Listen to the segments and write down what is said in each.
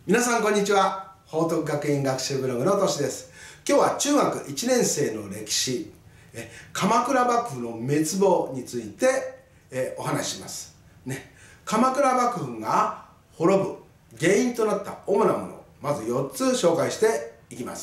皆さんこんにちは。報徳学院学習ブログのとしです。今日は中学1年生の歴史、鎌倉幕府の滅亡についてお話しします。鎌倉幕府が滅ぶ原因となった主なもの、まず4つ紹介していきます。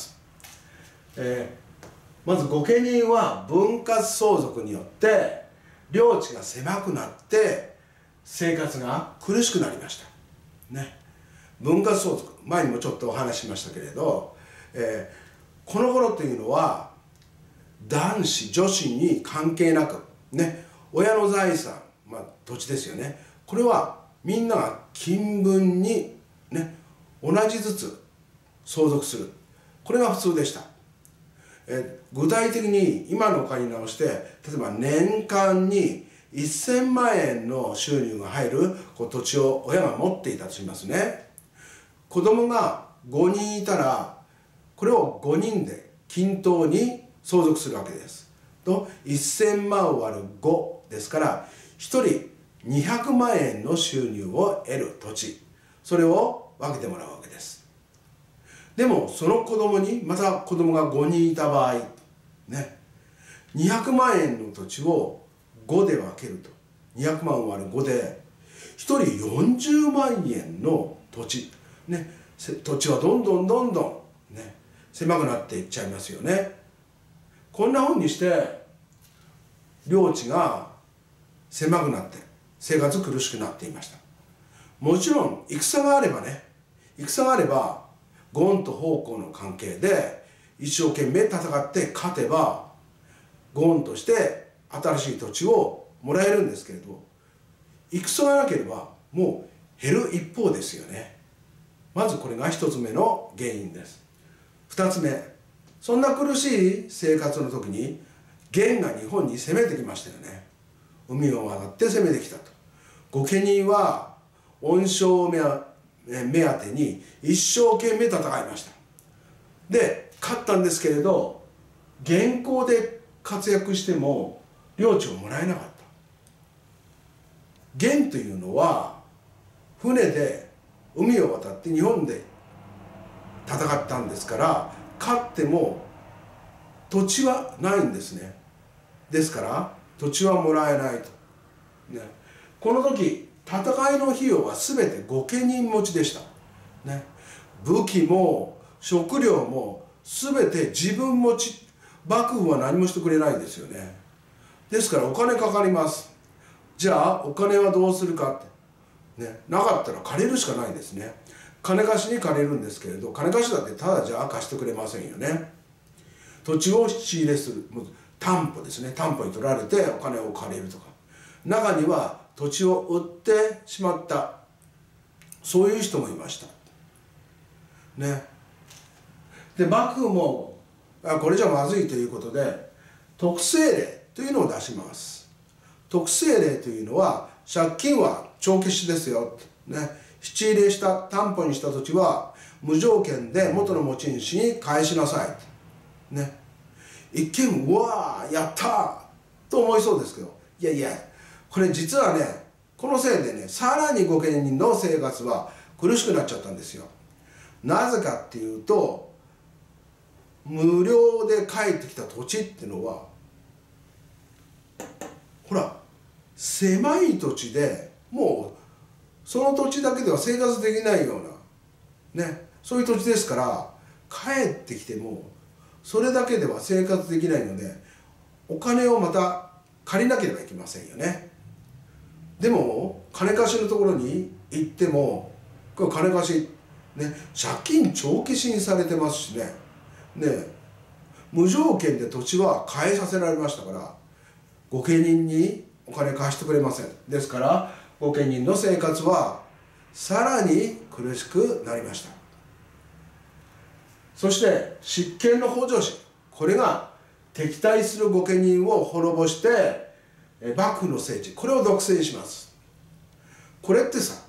まず御家人は分割相続によって領地が狭くなって生活が苦しくなりました。分割相続、前にもちょっとお話ししましたけれど、この頃というのは男子女子に関係なく親の財産、土地ですよね、これはみんなが均分に同じずつ相続する、これが普通でした。具体的に今のお金に直して、例えば年間に1000万円の収入が入る土地を親が持っていたとしますね。子供が5人いたら、これを5人で均等に相続するわけです。と1000万割る5ですから、1人200万円の収入を得る土地、それを分けてもらうわけです。でもその子供にまた子供が5人いた場合200万円の土地を5で分けると、200万割る5で1人40万円の土地、土地はどんどん狭くなっていっちゃいますよね。こんなふうにして領地が狭くなって生活苦しくなっていました。もちろん戦があればゴンと奉公の関係で一生懸命戦って勝てばゴンとして新しい土地をもらえるんですけれど、戦がなければもう減る一方ですよね。まずこれが一つ目の原因です。二つ目、そんな苦しい生活の時に元が日本に攻めてきましたよね。海を渡って攻めてきたと。御家人は恩賞を目当てに一生懸命戦いました。で勝ったんですけれど、元寇で活躍しても領地をもらえなかった。元というのは船で海を渡って日本で戦ったんですから、勝っても土地はないんですね。ですから土地はもらえないと、この時戦いの費用は全て御家人持ちでした、武器も食料も全て自分持ち。幕府は何もしてくれないですよね。ですからお金かかります。じゃあお金はどうするかってなかったら借りるしかないですね。金貸しに借りるんですけれど、金貸しだってただじゃ貸してくれませんよね。土地を仕入れする、担保ですね。担保に取られてお金を借りるとか、中には土地を売ってしまった、そういう人もいましたで幕府もこれじゃまずいということで特製令というのを出します。特製令というのは、借金は帳消しですよ、質入れした担保にした土地は無条件で元の持ち主に返しなさい、一見うわーやったーと思いそうですけど、いやいやこれ実はこのせいでさらに御家人の生活は苦しくなっちゃったんですよ。なぜかっていうと、無料で帰ってきた土地っていうのはほら狭い土地で、もうその土地だけでは生活できないようなそういう土地ですから、帰ってきてもそれだけでは生活できないのでお金をまた借りなければいけませんよね。でも金貸しのところに行っても、これ金貸し借金帳消しにされてますし無条件で土地は返させられましたから、御家人にお金貸してくれません。ですから御家人の生活はさらに苦しくなりました。そして執権の北条氏、これが敵対する御家人を滅ぼして幕府の政治、これを独占します。これってさ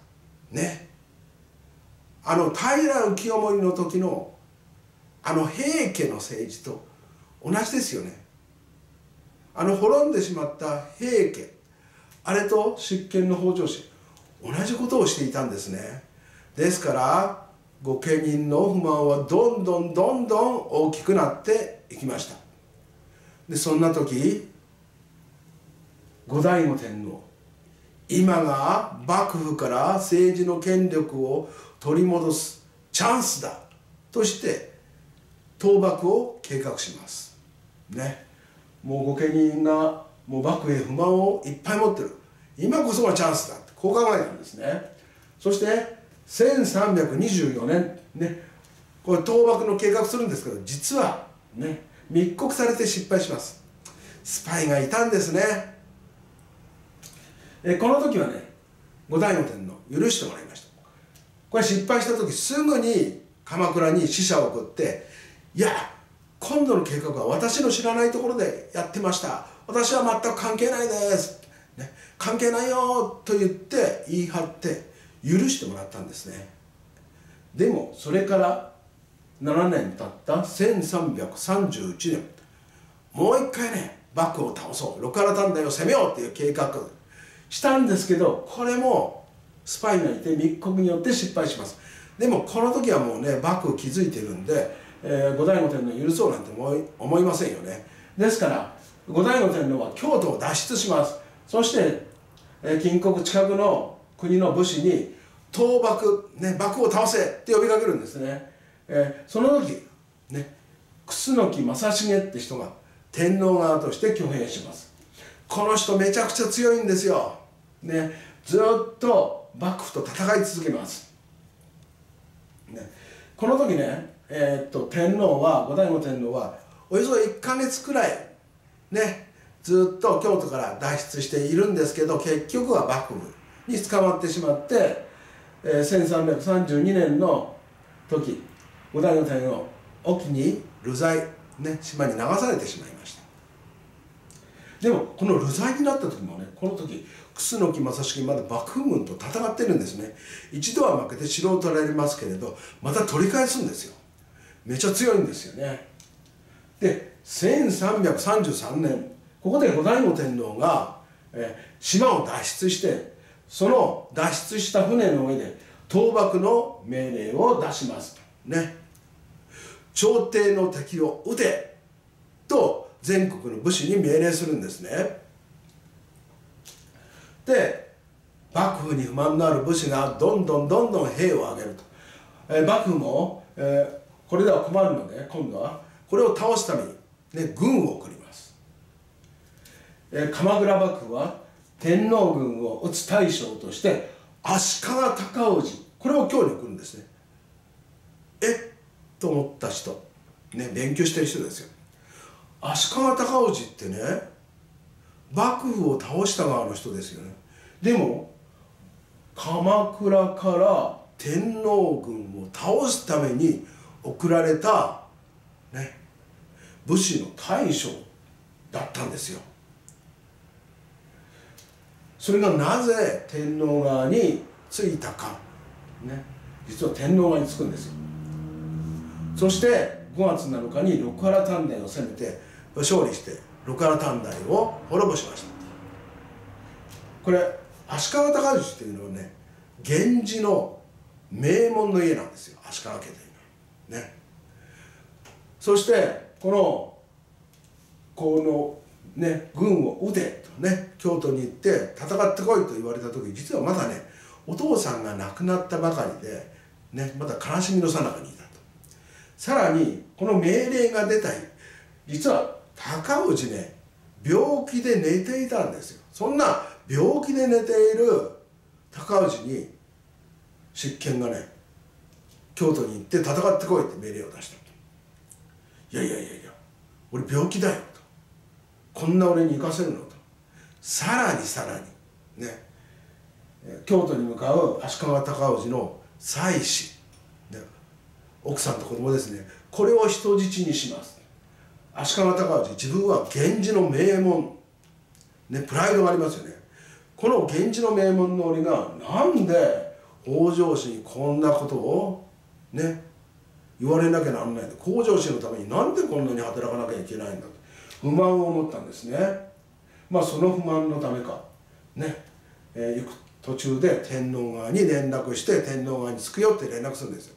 平清盛の時の平家の政治と同じですよね。滅んでしまった平家、あれと執権の北条氏、同じことをしていたんですね。ですから御家人の不満はどんどん大きくなっていきました。でそんな時、後醍醐天皇、今が幕府から政治の権力を取り戻すチャンスだとして討幕を計画しますね。もう御家人がもう幕府へ不満をいっぱい持ってる、今こそがチャンスだ、こう考えたんですね。そして1324年ね、これ討幕の計画するんですけど、実はね密告されて失敗します。スパイがいたんですね。この時はね、後醍醐天皇許してもらいました。これ失敗した時すぐに鎌倉に使者を送って、いや今度の計画は私の知らないところでやってました、私は全く関係ないです、ね、関係ないよと言って言い張って許してもらったんですね。でもそれから7年経った1331年、もう一回ね幕府を倒そう、六原短大を攻めようっていう計画したんですけど、これもスパイがいて密告によって失敗します。でもこの時はもうね幕府気づいているんで、後醍醐天皇許そうなんて思いませんよね。ですから後醍醐天皇は京都を脱出します。そして、近国近くの国の武士に討幕、ね、幕府を倒せって呼びかけるんですね。その時ね、楠木正成って人が天皇側として挙兵します。この人めちゃくちゃ強いんですよ、ね、ずっと幕府と戦い続けます、ね、この時ね、天皇は後醍醐天皇はおよそ1ヶ月くらいねずっと京都から脱出しているんですけど、結局は幕府に捕まってしまって、1332年の時、後醍醐天皇隠岐に流罪、ね、島に流されてしまいました。でもこの流罪になった時もね、この時楠木正成まだ幕府軍と戦ってるんですね。一度は負けて城を取られますけれど、また取り返すんですよ。めちゃ強いんですよね。で1333年、ここで後醍醐天皇が、島を脱出して、その脱出した船の上で討幕の命令を出しますね。朝廷の敵を討てと全国の武士に命令するんですね。で幕府に不満のある武士がどんどん兵を挙げると、幕府も、これでは困るので今度はこれを倒すために、ね、軍を送ります。鎌倉幕府は天皇軍を討つ大将として足利尊氏、これを京に送るんですね。と思った人、ね、勉強してる人ですよ。足利尊氏ってね幕府を倒した側の人ですよね。でも鎌倉から天皇軍を倒すために送られた、ね、武士の大将だったんですよ。それがなぜ天皇側についたか、ね、実は天皇側につくんですよ。そして5月7日に六原短大を攻めて勝利して六原短大を滅ぼしました。これ足利尊氏っていうのはね、源氏の名門の家なんですよ、足利家というのはね。そしてこのね軍を討てとね、京都に行って戦ってこいと言われた時、実はまだねお父さんが亡くなったばかりで、ね、まだ悲しみの最中にいたと。さらにこの命令が出た日、実は尊氏ね病気で寝ていたんですよ。そんな病気で寝ている尊氏に執権がね京都に行って戦ってこいって命令を出した。いや俺病気だよと、こんな俺に行かせるのと。さらにね京都に向かう足利尊氏の妻子、ね、奥さんと子供ですね、これを人質にします。足利尊氏、自分は源氏の名門、ね、プライドがありますよね。この源氏の名門の俺がなんで北条氏にこんなことをね言われなきゃなんないんだ、北条氏のためになんでこんなに働かなきゃいけないんだと不満を持ったんですね。その不満のためかね、行く途中で天皇側に連絡して天皇側に着くよって連絡するんですよ。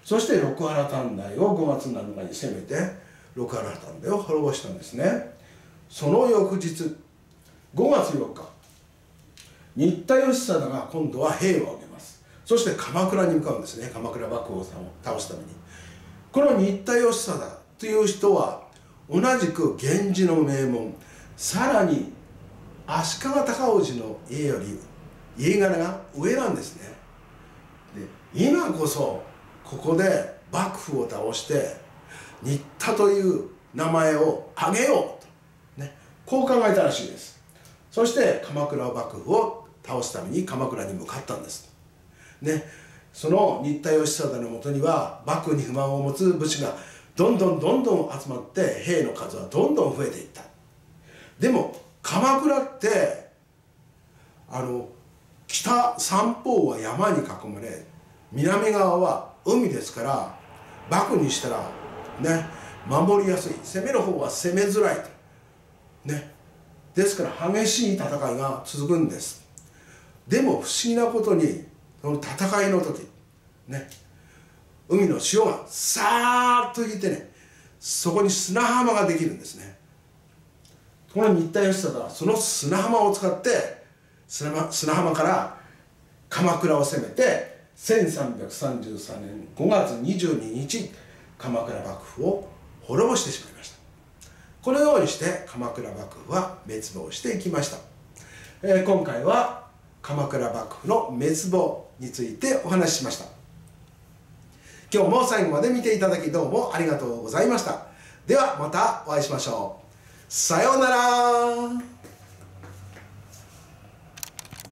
そして六原短大を5月7日に攻めて六原短大を滅ぼしたんですね。その翌日5月4日、新田義貞が今度は兵を挙げます。そして鎌倉に向かうんですね。鎌倉幕府を倒すために。この新田義貞という人は同じく源氏の名門、さらに足利尊氏の家より家柄が上なんですね。で今こそここで幕府を倒して新田という名前を挙げようと、ね、こう考えたらしいです。そして鎌倉幕府を倒すために鎌倉に向かったんです、ね、その新田義貞のもとには幕府に不満を持つ武士がどんどん集まって兵の数はどんどん増えていった。でも鎌倉って北三方は山に囲まれ南側は海ですから、幕府にしたらね守りやすい、攻める方は攻めづらいとね。ですから激しい戦いが続くんです。でも不思議なことにその戦いの時ね、海の潮がさーっと引いてね、そこに砂浜ができるんですね。この新田義貞はその砂浜を使って砂浜から鎌倉を攻めて1333年5月22日鎌倉幕府を滅ぼしてしまいました。このようにして鎌倉幕府は滅亡していきました。今回は鎌倉幕府の滅亡についてお話ししました。今日も最後まで見ていただきどうもありがとうございました。ではまたお会いしましょう。さようなら。